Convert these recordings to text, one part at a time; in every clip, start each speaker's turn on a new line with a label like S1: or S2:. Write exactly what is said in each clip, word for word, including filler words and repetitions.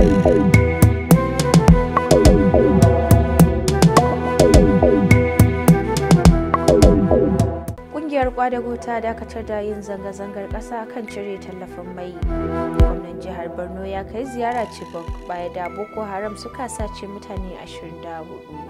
S1: Ƙungiyar Kwadago ta dakatar da yin zanga-zangar ƙasa kan cire tallafin mai. Gwamnan jihar Borno ya kai ziyara Chibok baya da Boko Haram suka sace mutane ashirin da hudu.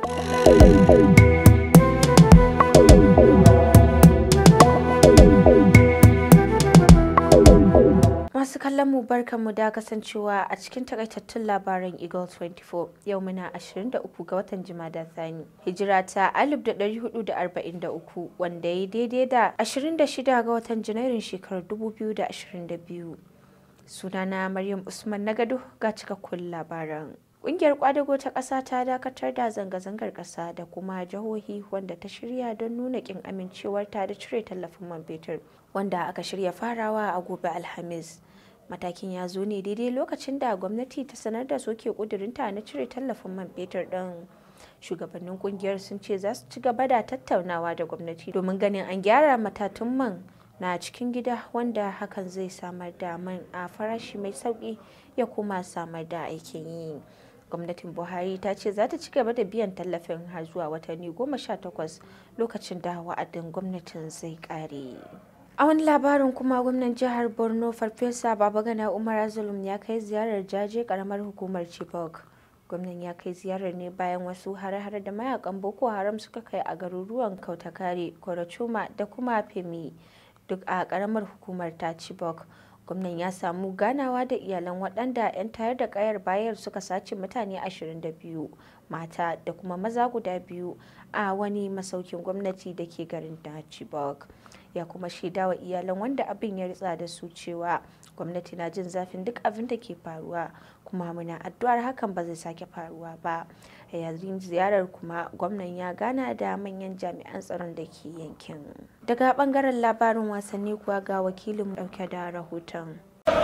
S1: Masu kallon mu barkanmu da kasancewa a cikin takaitattun labaran Eagle twenty-four. Yau muna ashirin da uku ga watan Jumada Thani. Hijira ta alif da ɗari hudu da arba'in da uku wanda ya daidai da ashirin da shida ga watan Janairun shekarar dubu biyu da ashirin da biyu. Sunana Maryam Usman Nagado ga cikakkun labaran. Ƙungiyar Kwadago ta ƙasa ta dakatar da zanga-zangar ƙasa da kuma jihohi wanda ta shirya don nuna ƙin amincewarta da cire tallafin man fetur wanda aka shirya farawa a gobe Alhamis. Matakin ya zo ne daidai lokacin da gwamnati ta sanar da soke ƙudurinta na cire tallafin man fetur ɗin. Shugabannin ƙungiyar sun ce za su ci gaba da tattaunawa da gwamnati domin ganin an gyara matatun man na cikin gida wanda hakan zai samar da man a farashi mai sauƙi ya kuma samar da aikin yi. Gwamnatin Buhari ta ce za ta ci gaba da biyan tallafin har zuwa watanni goma sha takwas lokacin da wa'adin gwamnatin zai ƙare. A wani labarin kuma gwamnan jihar Borno Farfesa Babagana Umar Zulum ya kai ziyarar jaje karamar hukumar Chibok. Gwamnan ya kai ziyarar ne bayan wasu hare-hare da mayakan Boko Haram suka kai a garuruwan Kautakare, Korachuma da kuma Femi duk a karamar hukumar ta Chibok. Gwamnan ya samu ganawa da iyalan waɗanda 'yan tayar da ƙayar bayar suka sace mutane ashirin da biyu mata da kuma maza guda biyu a wani masaukin gwamnati da ke garin da Chibok. Ya kuma shaida wa iyalan wanda abin ya ritsa da su cewa gwamnati na jin zafin duk abin da ke faruwa kuma muna addu'ar hakan ba zai sake faruwa ba. A yayin ziyarar kuma gwamnan ya gana da manyan jami'an tsaron da ke yankin. Daga bangaren labarin wasanni kuwa ga wakilin dauke da rahoton.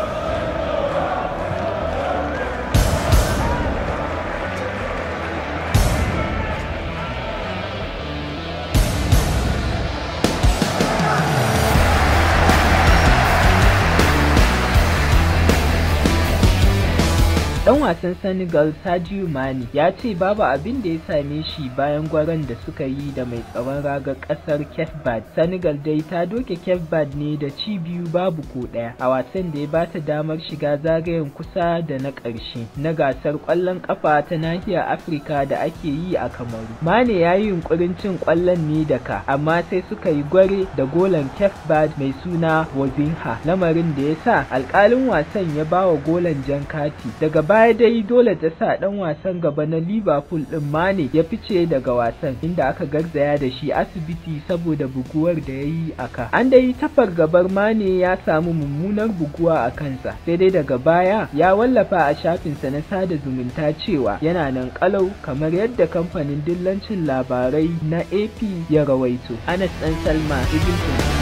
S2: Dan wasan Senegal Sadio Mane ya ce babu abin da ya same shi bayan gwaron da suka yi da mai tsaron ragar kasar Cape Verde. Senegal dai ta doke Cape Verde ne da ci biyu babu ko daya a wasan da ya bata damar shiga zagayen kusa da na ƙarshe na gasar ƙwallon ƙafa ta nahiyar Afirka da ake yi a Kamaru. Mane ya yi yunkurin cin ƙwallon ne da ka amma sai suka yi gware da golan Cape Verde mai suna Wozinha, lamarin da ya sa alƙalin wasan ya bawa golan jan kati. Daga baya dai dole ta sa dan wasan gaba na Liverpool din Mane ya fice daga wasan inda aka garzaya da shi asibiti saboda buguwar da ya yi a ka. An dai tafar gabar Mane ya samu mummunar buguwa a kansa sai dai daga baya ya wallafa a shafinsa na sada zumunta cewa yana nan kalau kamar yadda kamfanin dillancin labarai na A P ya rawaito. Anas Dan Salma Ibn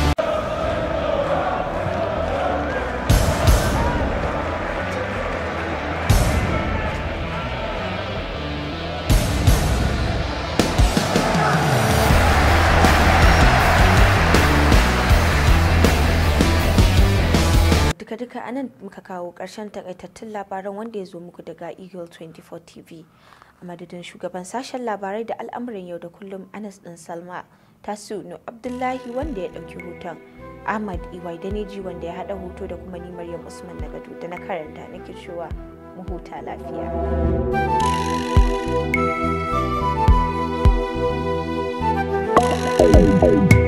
S1: duka anan muka kawo ƙarshen takaitattun labaran wanda ya zo muku daga Eagle twenty-four T V. A madadin shugaban sashen labarai da al'amuran yau da kullum Anas Dan Salma, Tasunu Abdullahi wanda ya ɗauki hoton, Ahmad Iwai Daneji wanda ya haɗa hoto da kuma ni Maryam Usman Nagado da na karanta nake cewa mu huta lafiya. Thank you.